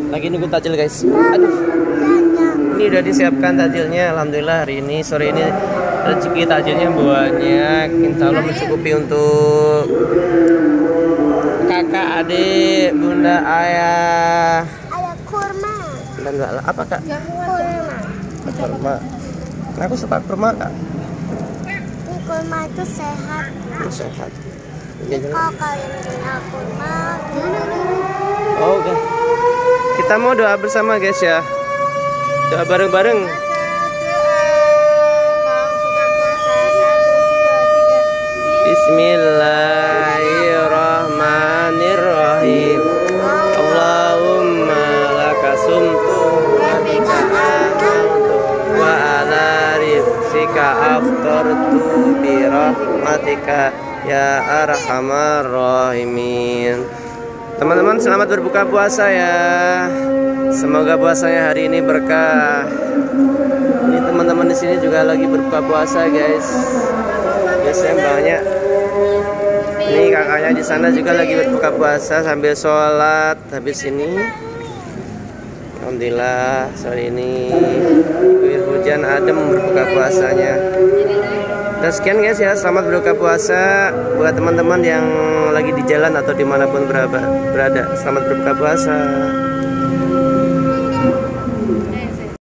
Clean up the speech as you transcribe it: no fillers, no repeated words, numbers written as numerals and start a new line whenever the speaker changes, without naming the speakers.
Lagi nunggu takjil guys. Aduh. Ini udah disiapkan takjilnya. Alhamdulillah hari ini sore ini rezeki takjilnya banyak. Insya Allah mencukupi untuk kakak, adik, bunda, ayah.
Ada kurma.
Dan apa kak?
Kurma.
Kurma. Aku suka kurma kak.
Ini kurma itu sehat.
Sehat.
Kalau kalian punya kurma,
Oke. Kita mau doa bersama guys ya. Doa bareng-bareng. Bismillahirrahmanirrahim. Allahumma lakasumtu wa bika amantu wa ala rizqika aftartu bi rahmatika ya arhamar rahimin. Teman-teman selamat berbuka puasa ya. Semoga puasanya hari ini berkah. Ini teman-teman di sini juga lagi berbuka puasa guys. Biasanya banyak. Ini kakaknya di sana juga lagi berbuka puasa sambil sholat habis ini. Alhamdulillah sore ini hujan adem berbuka puasanya. Dan sekian guys ya, selamat berbuka puasa buat teman-teman yang lagi di jalan atau dimanapun berada. Selamat berbuka puasa.